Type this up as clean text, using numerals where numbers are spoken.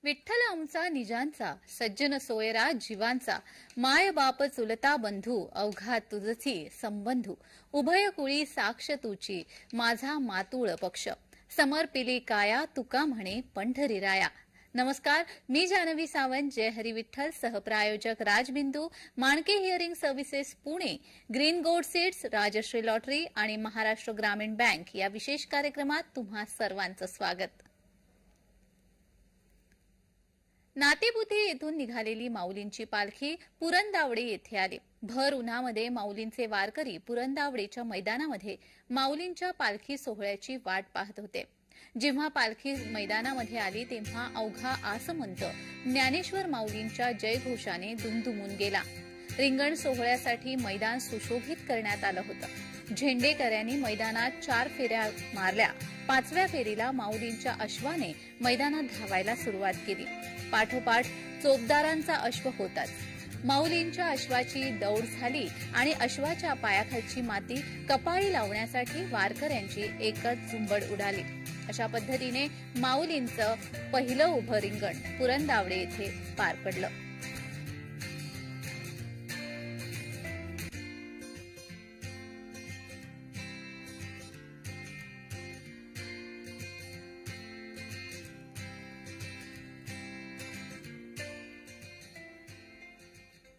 विठ्ठल आमचा निजांचा, सज्जन सोयरा जीवांचा, माय बाप चुलता बंधू, अवघा तुझची संबंधू, उभय कुळी साक्ष तुची, माझा मातुळ पक्ष, समर्पिली काया तुका म्हणे पंढरीराया. नमस्कार, मी जानवी सावंत, जय हरी विठ्ठल, सहप्रायोजक Rajbindu, Manke hearing services Pune, green gold seeds, Rajshree lottery आणि महाराष्ट्र ग्रामीण बँक या विशेष कार्यक्रमात तुम्हा सर्वांचं स्वागत. नातेपुते येथून निघालेली माऊलींची पालखी पुरंदावडे येथे आली. भर उन्हामध्ये माऊलींचे वारकरी पुरंदावडेच्या मैदानामध्ये माऊलींच्या पालखी सोहळ्याची वाट पाहत होते. जेव्हा पालखी मैदानामध्ये आली तेव्हा अवघा आसमंत ज्ञानेश्वर माऊलींच्या जयघोषाने दुमदुमून गेला. रिंगण सोहळ्यासाठी मैदान सुशोभित करण्यात आलं होतं. झेंडेकऱ्यांनी मैदानात 4 फेऱ्या मारल्या. 5व्या फेरीला माऊलींच्या अश्वाने मैदानात धावायला सुरुवात केली. पाठोपाठ चोपदारांचा अश्व होताच. माऊलींच्या अश्वाची दौड झाली आणि अश्वाच्या पायाखालची माती कपाळी लावण्यासाठी वारकऱ्यांची एकच झुंबड उडाली. अशा पद्धतीने माऊलींचं पहिलं उभं रिंगण पुरंदावडे येथे पार पडलं.